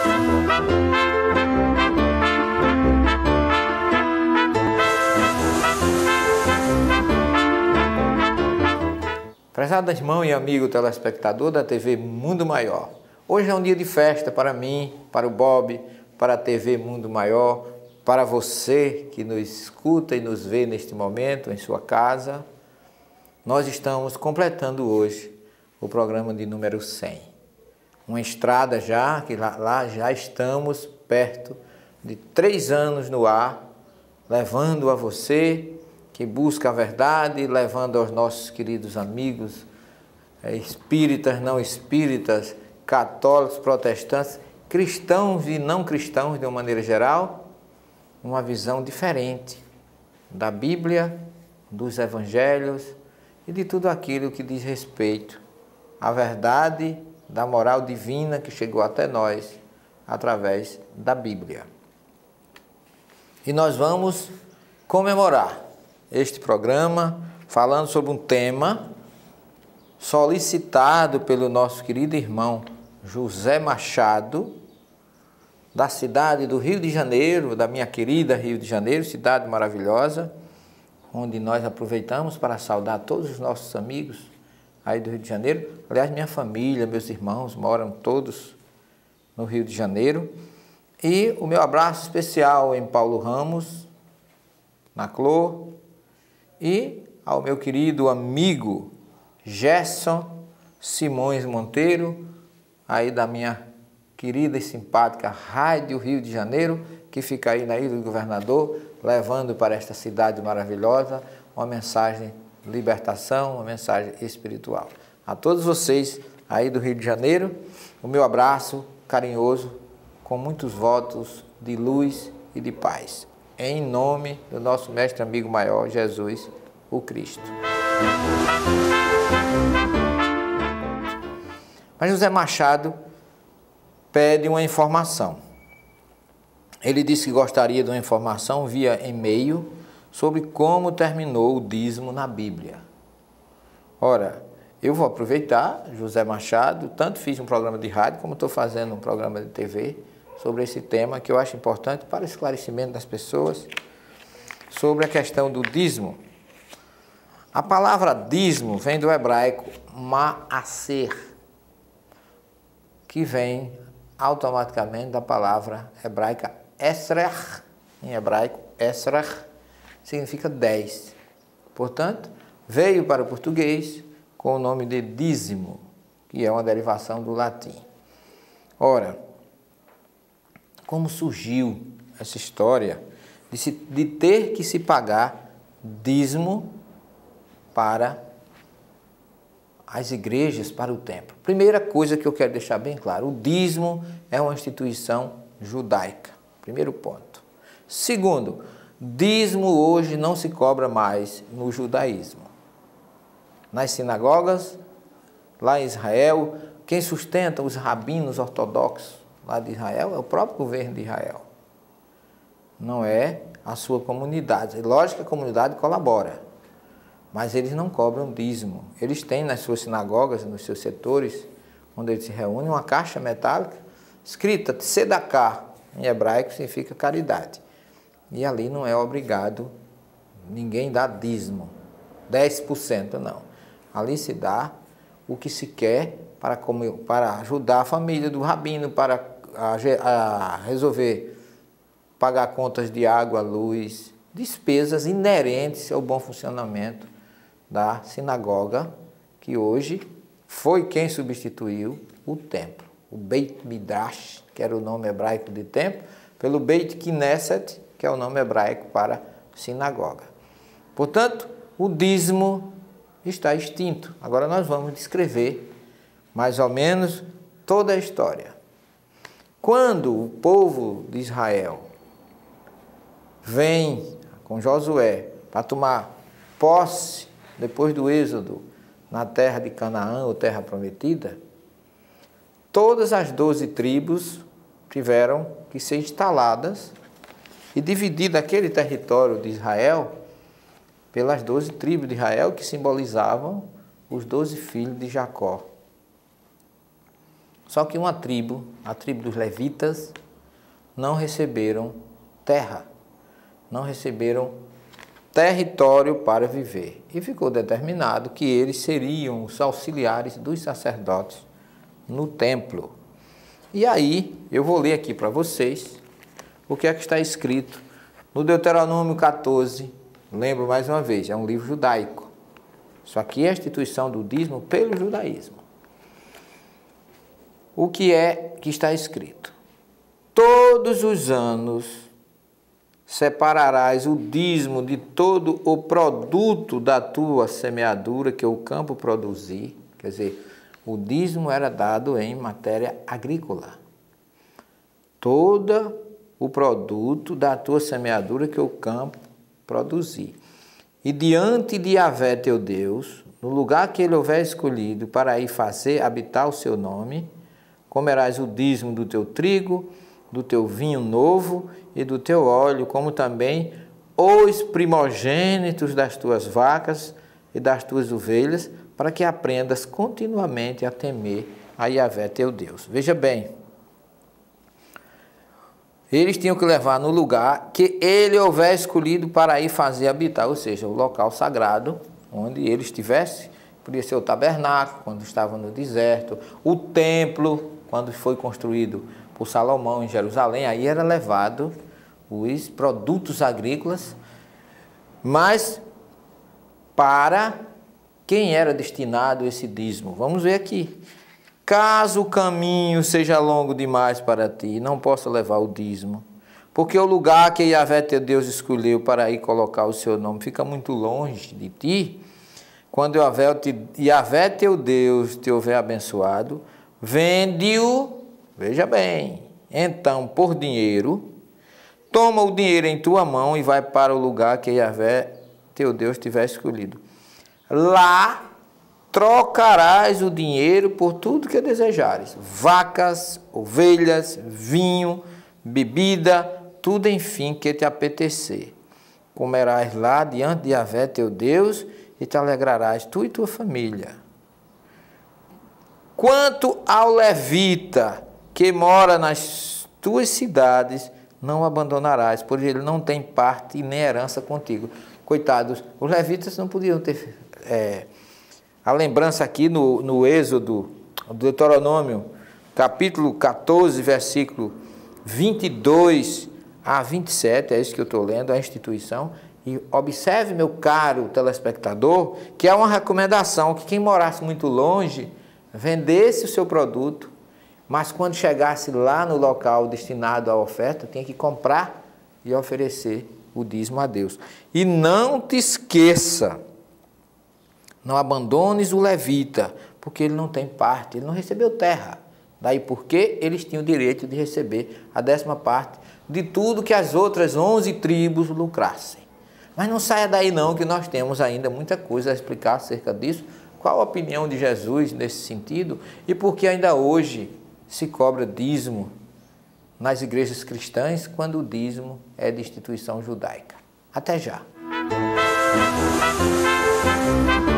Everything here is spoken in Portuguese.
Prezado irmão e amigo telespectador da TV Mundo Maior, hoje é um dia de festa para mim, para o Bob, para a TV Mundo Maior, para você que nos escuta e nos vê neste momento em sua casa. Nós estamos completando hoje o programa de número 100. Uma estrada já, que lá já estamos perto de 3 anos no ar, levando a você que busca a verdade, levando aos nossos queridos amigos espíritas, não espíritas, católicos, protestantes, cristãos e não cristãos de uma maneira geral, uma visão diferente da Bíblia, dos Evangelhos e de tudo aquilo que diz respeito à verdade da moral divina que chegou até nós através da Bíblia. E nós vamos comemorar este programa falando sobre um tema solicitado pelo nosso querido irmão José Machado, da cidade do Rio de Janeiro, da minha querida Rio de Janeiro, cidade maravilhosa, onde nós aproveitamos para saudar todos os nossos amigos aí do Rio de Janeiro. Aliás, minha família, meus irmãos moram todos no Rio de Janeiro. E o meu abraço especial em Paulo Ramos, na Clô, e ao meu querido amigo Gerson Simões Monteiro, aí da minha querida e simpática Rádio Rio de Janeiro, que fica aí na Ilha do Governador, levando para esta cidade maravilhosa uma mensagem de libertação, uma mensagem espiritual. A todos vocês aí do Rio de Janeiro, o meu abraço carinhoso, com muitos votos de luz e de paz. Em nome do nosso mestre amigo maior, Jesus, o Cristo. Mas José Machado pede uma informação. Ele disse que gostaria de uma informação via e-mail sobre como terminou o dízimo na Bíblia. Ora, eu vou aproveitar, José Machado, tanto fiz um programa de rádio como estou fazendo um programa de TV sobre esse tema que eu acho importante para o esclarecimento das pessoas sobre a questão do dízimo. A palavra dízimo vem do hebraico ma'aser, que vem automaticamente da palavra hebraica esrech, em hebraico esrech significa 10. Portanto, veio para o português com o nome de dízimo, que é uma derivação do latim. Ora, como surgiu essa história de ter que se pagar dízimo para as igrejas, para o templo? Primeira coisa que eu quero deixar bem claro, o dízimo é uma instituição judaica. Primeiro ponto. Segundo, dízimo hoje não se cobra mais no judaísmo. Nas sinagogas, lá em Israel, quem sustenta os rabinos ortodoxos lá de Israel é o próprio governo de Israel. Não é a sua comunidade. É lógico que a comunidade colabora, mas eles não cobram dízimo. Eles têm nas suas sinagogas, nos seus setores, onde eles se reúnem, uma caixa metálica escrita Tzedaká, em hebraico significa caridade. E ali não é obrigado ninguém dar dízimo, 10% não. Ali se dá o que se quer para ajudar a família do rabino, para resolver pagar contas de água, luz, despesas inerentes ao bom funcionamento da sinagoga, que hoje foi quem substituiu o templo. O Beit Midrash, que era o nome hebraico de templo, pelo Beit Knesset, que é o nome hebraico para sinagoga. Portanto, o dízimo está extinto. Agora nós vamos descrever mais ou menos toda a história. Quando o povo de Israel vem com Josué para tomar posse, depois do êxodo, na terra de Canaã, ou terra prometida, todas as 12 tribos tiveram que ser instaladas e dividir aquele território de Israel pelas 12 tribos de Israel, que simbolizavam os 12 filhos de Jacó. Só que uma tribo, a tribo dos levitas, não receberam terra, não receberam território para viver. E ficou determinado que eles seriam os auxiliares dos sacerdotes no templo. E aí, eu vou ler aqui para vocês o que é que está escrito no Deuteronômio 14. Lembro mais uma vez, é um livro judaico. Isso aqui é a instituição do dízimo pelo judaísmo. O que é que está escrito? Todos os anos separarás o dízimo de todo o produto da tua semeadura que o campo produzir. Quer dizer, o dízimo era dado em matéria agrícola. Todo o produto da tua semeadura que o campo produzir. E diante de Yahvé teu Deus, no lugar que ele houver escolhido para ir fazer habitar o seu nome, comerás o dízimo do teu trigo, do teu vinho novo e do teu óleo, como também os primogênitos das tuas vacas e das tuas ovelhas, para que aprendas continuamente a temer a Yahvé teu Deus. Veja bem, eles tinham que levar no lugar que ele houver escolhido para ir fazer habitar, ou seja, o local sagrado, onde ele estivesse. Podia ser o tabernáculo, quando estava no deserto, o templo, quando foi construído por Salomão em Jerusalém, aí era levado os produtos agrícolas, mas para quem era destinado esse dízimo? Vamos ver aqui. Caso o caminho seja longo demais para ti, não possa levar o dízimo, porque o lugar que Yahvé teu Deus escolheu para ir colocar o seu nome fica muito longe de ti. Quando Yahvé teu Deus te houver abençoado, vende-o, veja bem, então por dinheiro, toma o dinheiro em tua mão e vai para o lugar que Yahvé teu Deus tiver escolhido. Lá trocarás o dinheiro por tudo que desejares, vacas, ovelhas, vinho, bebida, tudo enfim que te apetecer. Comerás lá diante de Yahvé teu Deus e te alegrarás, tu e tua família. Quanto ao levita que mora nas tuas cidades, não abandonarás, pois ele não tem parte nem herança contigo. Coitados, os levitas não podiam ter... A lembrança aqui no Êxodo, do Deuteronômio, capítulo 14, versículo 22 a 27, é isso que eu estou lendo, a instituição. E observe, meu caro telespectador, que é uma recomendação que quem morasse muito longe, vendesse o seu produto, mas quando chegasse lá no local destinado à oferta, tinha que comprar e oferecer o dízimo a Deus. E não te esqueça, não abandones o levita, porque ele não tem parte, ele não recebeu terra. Daí porque eles tinham o direito de receber a 10ª parte de tudo que as outras 11 tribos lucrassem. Mas não saia daí não, que nós temos ainda muita coisa a explicar acerca disso. Qual a opinião de Jesus nesse sentido e por que ainda hoje se cobra dízimo nas igrejas cristãs quando o dízimo é de instituição judaica. Até já!